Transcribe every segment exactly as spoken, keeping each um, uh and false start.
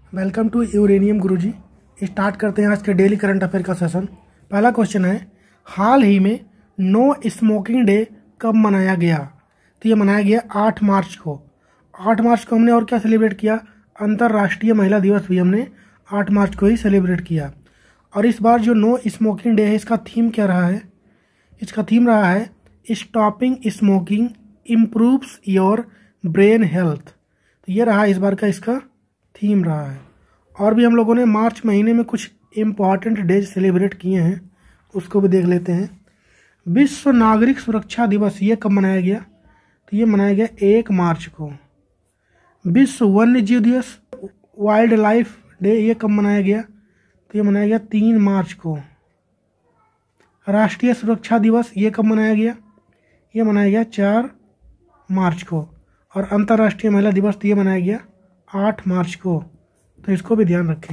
Welcome to Uranium Guruji. Start करते हैं आज के डेली करंट अफेयर का सेशन। पहला क्वेश्चन है, हाल ही में नो स्मोकिंग डे कब मनाया गया? तो ये मनाया गया आठ मार्च को। आठ मार्च को हमने और क्या सेलिब्रेट किया? अंतर्राष्ट्रीय महिला दिवस भी हमने आठ मार्च को ही सेलिब्रेट किया। और इस बार जो नो स्मोकिंग डे है, इसका थीम क्या रहा है? इसका थीम रहा है stopping smoking improves your brain health. तो ये रहा इस बार का इसका थीम रहा है। और भी हम लोगों ने मार्च महीने में कुछ इम्पॉर्टेंट डेज सेलिब्रेट किए हैं, उसको भी देख लेते हैं। विश्व नागरिक सुरक्षा दिवस ये कब मनाया गया? तो ये मनाया गया एक मार्च को। विश्व वन्य जीव दिवस वाइल्ड लाइफ डे ये कब मनाया गया? तो ये मनाया गया तीन मार्च को। राष्ट्रीय सुरक्षा दिवस ये कब मनाया गया? ये मनाया गया चार मार्च को। और अंतर्राष्ट्रीय महिला दिवस तो ये मनाया गया आठ मार्च को। तो इसको भी ध्यान रखें।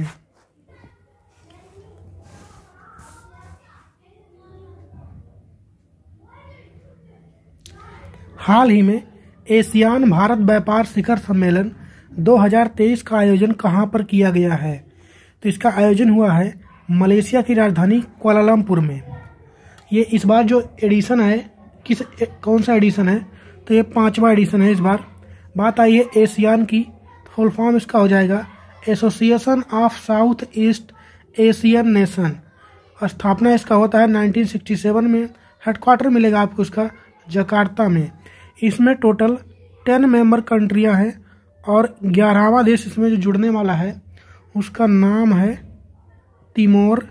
हाल ही में एशियान भारत व्यापार शिखर सम्मेलन दो हज़ार तेईस का आयोजन कहां पर किया गया है? तो इसका आयोजन हुआ है मलेशिया की राजधानी कुआलालंपुर में। ये इस बार जो एडिशन है, किस ए, कौन सा एडिशन है? तो ये पांचवा एडिशन है इस बार। बात आई है एशियान की, फुल फॉर्म इसका हो जाएगा Association of South East Asian Nation. स्थापना इसका होता है नाइनटीन सिक्सटी सेवन में। हेडक्वार्टर मिलेगा आपको इसका जकार्ता में। इसमें टोटल टेन मेंबर कंट्रियां हैं और ग्यारहवां देश इसमें जो जुड़ने वाला है उसका नाम है तिमोर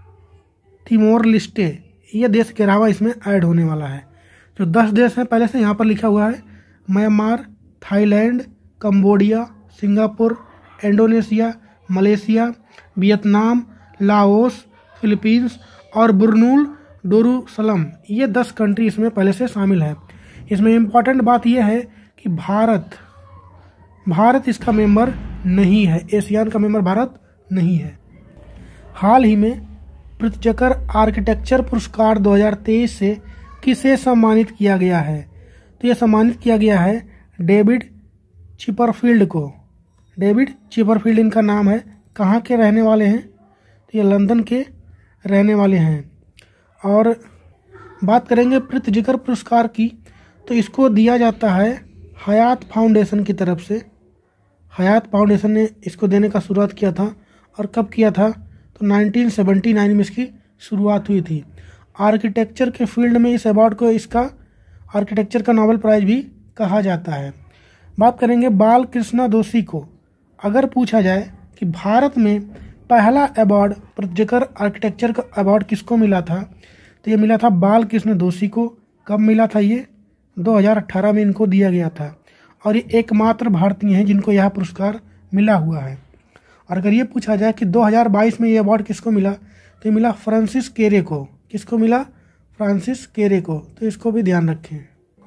तिमोर लिस्टे। ये देश ग्यारहवां इसमें ऐड होने वाला है। जो दस देश हैं पहले से यहाँ पर लिखा हुआ है, Myanmar, Thailand, Cambodia, Singapore, Indonesia, Malaysia, Vietnam, Laos, Philippines और बुरनूल डोरुसलम। ये दस कंट्री इसमें पहले से शामिल है। इसमें इम्पॉर्टेंट बात यह है कि भारत भारत इसका मेंबर नहीं है। एशियान का मेंबर भारत नहीं है। हाल ही में प्रित्जकर आर्किटेक्चर पुरस्कार दो हज़ार तेईस से किसे सम्मानित किया गया है? तो यह सम्मानित किया गया है डेविड चिपरफील्ड को। डेविड चिपरफील्ड इनका नाम है। कहाँ के रहने वाले हैं? तो ये लंदन के रहने वाले हैं। और बात करेंगे प्रित्जकर पुरस्कार की, तो इसको दिया जाता है हयात फाउंडेशन की तरफ से। हयात फाउंडेशन ने इसको देने का शुरुआत किया था। और कब किया था? तो नाइनटीन सेवेंटी नाइन में इसकी शुरुआत हुई थी। आर्किटेक्चर के फील्ड में इस अवार्ड को इसका आर्किटेक्चर का नोबेल प्राइज भी कहा जाता है। बात करेंगे बाल कृष्णा दोषी को। अगर पूछा जाए कि भारत में पहला अवार्ड प्रित्जकर आर्किटेक्चर का अवार्ड किसको मिला था? तो ये मिला था बाल कृष्ण दोषी को। कब मिला था? ये दो हज़ार अठारह में इनको दिया गया था। और ये एकमात्र भारतीय हैं जिनको यह पुरस्कार मिला हुआ है। और अगर ये पूछा जाए कि दो हज़ार बाईस में ये अवार्ड किसको मिला, तो ये मिला फ्रांसिस केरे को। किसको मिला? फ्रांसिस केरे को। तो इसको भी ध्यान रखें।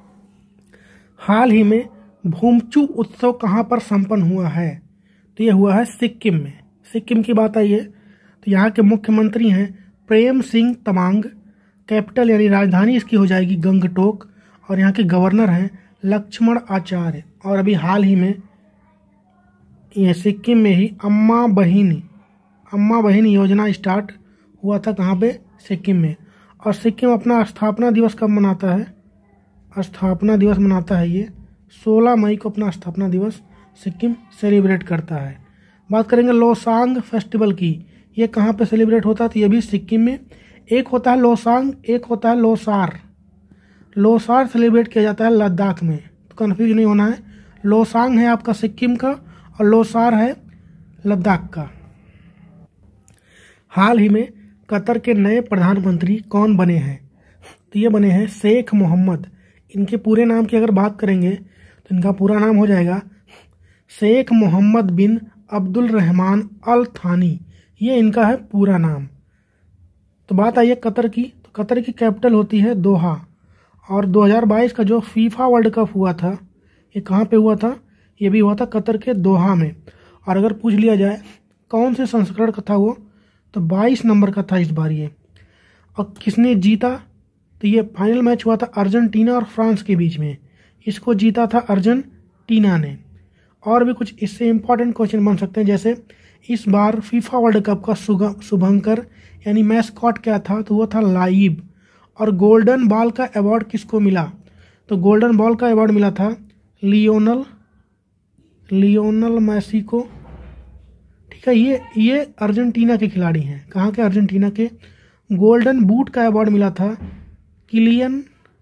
हाल ही में भूमचू उत्सव कहाँ पर संपन्न हुआ है? तो ये हुआ है सिक्किम में। सिक्किम की बात आई है तो यहाँ के मुख्यमंत्री हैं प्रेम सिंह तमांग। कैपिटल यानी राजधानी इसकी हो जाएगी गंगटोक। और यहाँ के गवर्नर हैं लक्ष्मण आचार्य। और अभी हाल ही में ये सिक्किम में ही अम्मा बहिनी अम्मा बहिनी योजना स्टार्ट हुआ था। कहाँ पे? सिक्किम में। और सिक्किम अपना स्थापना दिवस कब मनाता है? स्थापना दिवस मनाता है ये सोलह मई को अपना स्थापना दिवस सिक्किम सेलिब्रेट करता है। बात करेंगे लोसांग फेस्टिवल की। ये कहाँ पे सेलिब्रेट होता है? तो ये भी सिक्किम में। एक होता है लोसांग, एक होता है लोसार। लोसार सेलिब्रेट किया जाता है लद्दाख में, तो कन्फ्यूज नहीं होना है। लोसांग है आपका सिक्किम का और लोसार है लद्दाख का। हाल ही में कतर के नए प्रधानमंत्री कौन बने हैं? तो ये बने हैं शेख मोहम्मद। इनके पूरे नाम की अगर बात करेंगे तो इनका पूरा नाम हो जाएगा शेख मोहम्मद बिन अब्दुल रहमान अल थानी। ये इनका है पूरा नाम। तो बात आई है कतर की, तो कतर की कैपिटल होती है दोहा। और दो हज़ार बाईस का जो फीफा वर्ल्ड कप हुआ था, ये कहाँ पे हुआ था? ये भी हुआ था कतर के दोहा में। और अगर पूछ लिया जाए कौन से संस्करण का था वो, तो बाईस नंबर का था इस बार ये। और किसने जीता? तो ये फाइनल मैच हुआ था अर्जेंटीना और फ्रांस के बीच में। इसको जीता था अर्जेंटीना ने। और भी कुछ इससे इम्पोर्टेंट क्वेश्चन बन सकते हैं, जैसे इस बार फीफा वर्ल्ड कप का शुभंकर यानी मैस्कॉट क्या था, तो वो था लाइब। और गोल्डन बॉल का अवार्ड किसको मिला, तो गोल्डन बॉल का अवार्ड मिला था लियोनल लियोनल मैसी को। ठीक है, ये ये अर्जेंटीना के खिलाड़ी हैं। कहाँ के, अर्जेंटीना के। गोल्डन बूट का अवार्ड मिला था किलियन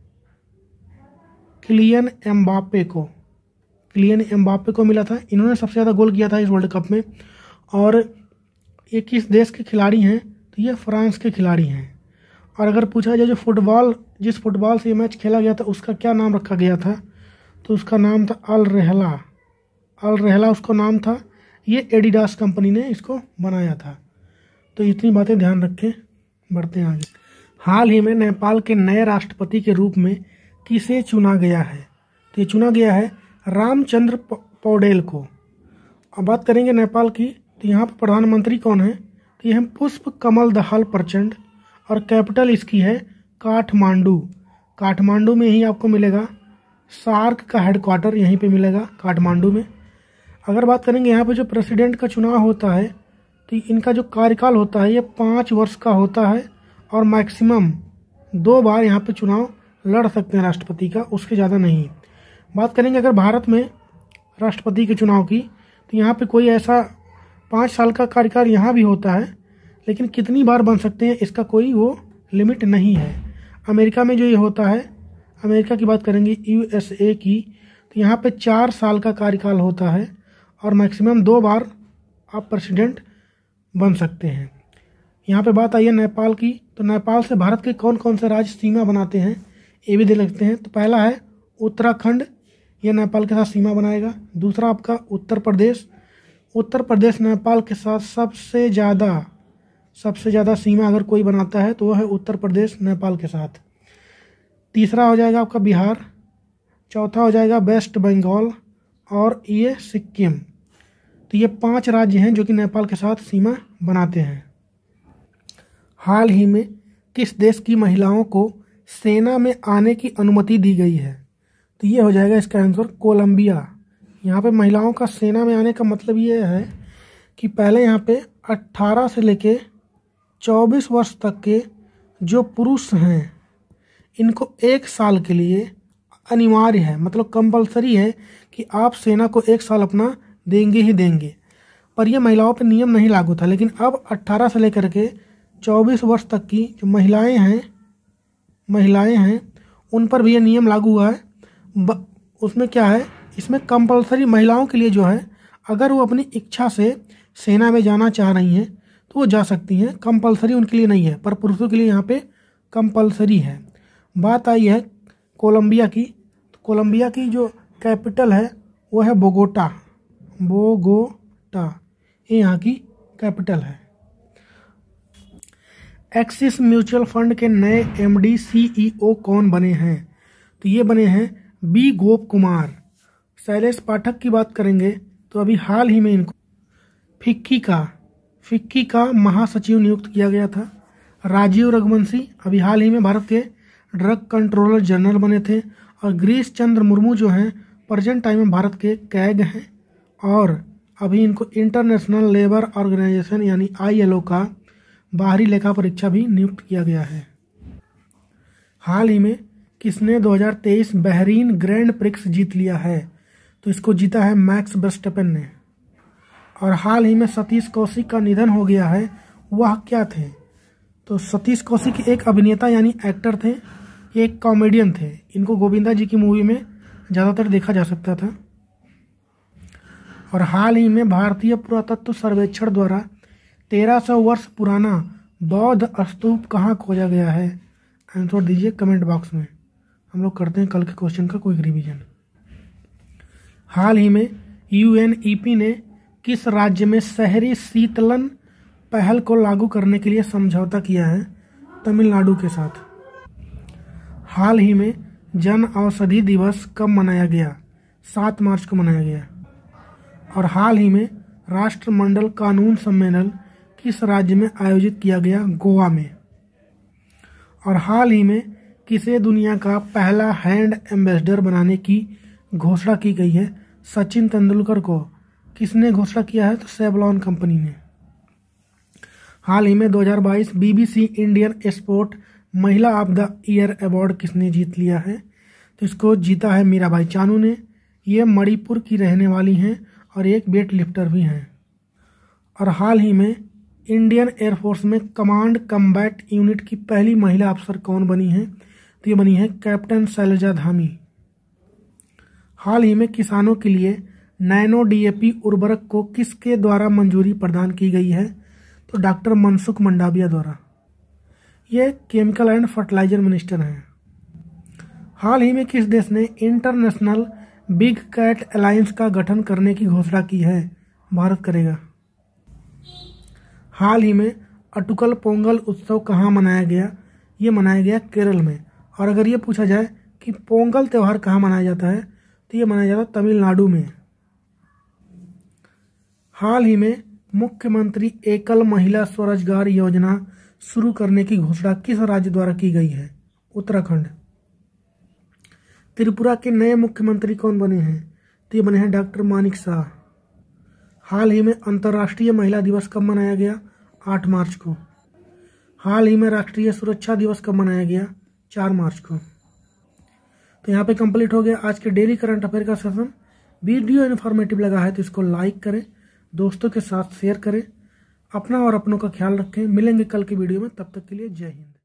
किलियन एम्बापे को किलियन एम्बापे को मिला था। इन्होंने सबसे ज़्यादा गोल किया था इस वर्ल्ड कप में। और ये किस देश के खिलाड़ी हैं, तो ये फ्रांस के खिलाड़ी हैं। और अगर पूछा जाए जो फुटबॉल जिस फुटबॉल से ये मैच खेला गया था उसका क्या नाम रखा गया था, तो उसका नाम था अल रहला अल रहला उसका नाम था। ये एडिडास कंपनी ने इसको बनाया था। तो इतनी बातें ध्यान रखें, बढ़ते हैं आगे। हाल ही में नेपाल के नए राष्ट्रपति के रूप में किसे चुना गया है, तो ये चुना गया है रामचंद्र पौडेल को। अब बात करेंगे नेपाल की, तो यहाँ पर प्रधानमंत्री कौन है, तो ये है पुष्प कमल दहाल प्रचंड। और कैपिटल इसकी है काठमांडू। काठमांडू में ही आपको मिलेगा सार्क का हेडक्वार्टर, यहीं पे मिलेगा काठमांडू में। अगर बात करेंगे यहाँ पे जो प्रेसिडेंट का चुनाव होता है, तो इनका जो कार्यकाल होता है ये पाँच वर्ष का होता है। और मैक्सिमम दो बार यहाँ पे चुनाव लड़ सकते हैं राष्ट्रपति का, उसके ज़्यादा नहीं। बात करेंगे अगर भारत में राष्ट्रपति के चुनाव की, तो यहाँ पे कोई ऐसा पाँच साल का कार्यकाल यहाँ भी होता है, लेकिन कितनी बार बन सकते हैं इसका कोई वो लिमिट नहीं है। अमेरिका में जो ये होता है, अमेरिका की बात करेंगे यूएसए की, तो यहाँ पे चार साल का कार्यकाल होता है और मैक्सिमम दो बार आप प्रेसिडेंट बन सकते हैं। यहाँ पे बात आई है नेपाल की, तो नेपाल से भारत के कौन कौन से राज्य सीमा बनाते हैं ये भी देख लेते हैं। तो पहला है उत्तराखंड, ये नेपाल के साथ सीमा बनाएगा। दूसरा आपका उत्तर प्रदेश, उत्तर प्रदेश नेपाल के साथ सबसे ज़्यादा सबसे ज़्यादा सीमा अगर कोई बनाता है तो वो है उत्तर प्रदेश नेपाल के साथ। तीसरा हो जाएगा आपका बिहार, चौथा हो जाएगा वेस्ट बंगाल और ये सिक्किम। तो ये पांच राज्य हैं जो कि नेपाल के साथ सीमा बनाते हैं। हाल ही में किस देश की महिलाओं को सेना में आने की अनुमति दी गई है, तो ये हो जाएगा इसका आंसर कोलंबिया। यहाँ पे महिलाओं का सेना में आने का मतलब ये है कि पहले यहाँ पे अट्ठारह से लेके चौबीस वर्ष तक के जो पुरुष हैं इनको एक साल के लिए अनिवार्य है, मतलब कंपलसरी है कि आप सेना को एक साल अपना देंगे ही देंगे। पर यह महिलाओं पर नियम नहीं लागू था, लेकिन अब अट्ठारह से लेकर के चौबीस वर्ष तक की जो महिलाएं हैं महिलाएं हैं उन पर भी ये नियम लागू हुआ है। ब, उसमें क्या है, इसमें कंपलसरी महिलाओं के लिए जो है, अगर वो अपनी इच्छा से सेना में जाना चाह रही हैं तो वो जा सकती हैं, कंपलसरी उनके लिए नहीं है। पर पुरुषों के लिए यहाँ पे कंपलसरी है। बात आई है कोलंबिया की, तो कोलंबिया की जो कैपिटल है वो है बोगोटा बोगोटा ये यहाँ की कैपिटल है। एक्सिस म्यूचुअल फंड के नए एमडी सीईओ कौन बने हैं, तो ये बने हैं बी गोप कुमार। शैलेश पाठक की बात करेंगे तो अभी हाल ही में इनको फिक्की का फिक्की का महासचिव नियुक्त किया गया था। राजीव रघुवंशी अभी हाल ही में भारत के ड्रग कंट्रोलर जनरल बने थे। और गिरीश चंद्र मुर्मू जो हैं प्रेजेंट टाइम में भारत के कैग हैं और अभी इनको इंटरनेशनल लेबर ऑर्गेनाइजेशन यानी आईएलओ का बाहरी लेखा परीक्षा भी नियुक्त किया गया है। हाल ही में किसने दो हज़ार तेईस बहरीन ग्रैंड प्रिक्स जीत लिया है, तो इसको जीता है मैक्स वर्स्टेपेन ने। और हाल ही में सतीश कौशिक का निधन हो गया है, वह क्या थे, तो सतीश कौशिक एक अभिनेता यानी एक्टर थे, एक कॉमेडियन थे। इनको गोविंदा जी की मूवी में ज़्यादातर देखा जा सकता था। और हाल ही में भारतीय पुरातत्व सर्वेक्षण द्वारा तेरह सौ वर्ष पुराना बौद्ध स्तूप कहाँ खोजा गया है, आंसर दीजिए कमेंट बॉक्स में। हम लोग करते हैं कल के क्वेश्चन का कोई रिवीजन। हाल ही में यूएनईपी ने किस राज्य में शहरी शीतलन पहल को लागू करने के लिए समझौता किया है, तमिलनाडु के साथ। हाल ही में जन औषधि दिवस कब मनाया गया, सात मार्च को मनाया गया। और हाल ही में राष्ट्रमंडल कानून सम्मेलन किस राज्य में आयोजित किया गया, गोवा में। और हाल ही में किसे दुनिया का पहला हैंड एम्बेसडर बनाने की घोषणा की गई है, सचिन तेंदुलकर को किसने घोषणा किया है? तो सेवलॉन कंपनी ने। हाल ही में दो हज़ार बाईस बीबीसी इंडियन स्पोर्ट महिला ऑफ द ईयर अवार्ड किसने जीत लिया है? तो इसको जीता है मीराबाई चानू ने। ये मणिपुर की रहने वाली हैं और एक वेट लिफ्टर भी हैं। और हाल ही में इंडियन एयरफोर्स में कमांड कम्बैट यूनिट की पहली महिला अफसर कौन बनी है? तो ये बनी है कैप्टन शैलजा धामी। हाल ही में किसानों के लिए नैनो डीएपी उर्वरक को किसके द्वारा मंजूरी प्रदान की गई है? तो डॉक्टर मनसुख मंडाविया द्वारा। ये केमिकल एंड फर्टिलाइजर मिनिस्टर हैं। हाल ही में किस देश ने इंटरनेशनल बिग कैट अलायंस का गठन करने की घोषणा की है? भारत करेगा। हाल ही में अटुकल पोंगल उत्सव कहाँ मनाया गया? ये मनाया गया केरल में। और अगर ये पूछा जाए कि पोंगल त्यौहार कहाँ मनाया जाता है, तो ये मनाया जाता है तमिलनाडु में। हाल ही में मुख्यमंत्री एकल महिला स्वरोजगार योजना शुरू करने की घोषणा किस राज्य द्वारा की गई है? उत्तराखंड। त्रिपुरा के नए मुख्यमंत्री कौन बने हैं? तो ये बने हैं डॉक्टर मानिक शाह। हाल ही में अंतर्राष्ट्रीय महिला दिवस कब मनाया गया? आठ मार्च को। हाल ही में राष्ट्रीय सुरक्षा दिवस कब मनाया गया? चार मार्च को। तो यहाँ पे कंप्लीट हो गया आज के डेली करंट अफेयर का सेशन। वीडियो इन्फॉर्मेटिव लगा है तो इसको लाइक करें, दोस्तों के साथ शेयर करें, अपना और अपनों का ख्याल रखें। मिलेंगे कल की वीडियो में, तब तक के लिए जय हिंद।